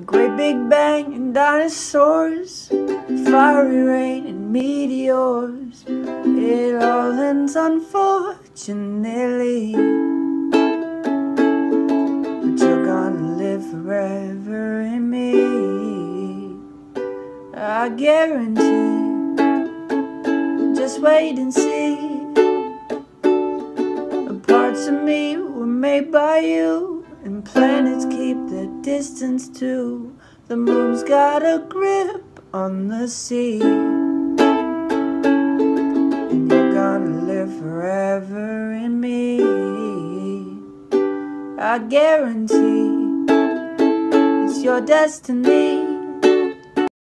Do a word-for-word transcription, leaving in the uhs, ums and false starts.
great big bang and dinosaurs, fiery rain and meteors. It all ends unfortunately, but you're gonna live forever in me, I guarantee. Just wait and see. Parts of me were made by you, and planets keep their distance too. The moon's got a grip on the sea, and you're gonna live forever in me, I guarantee. It's your destiny.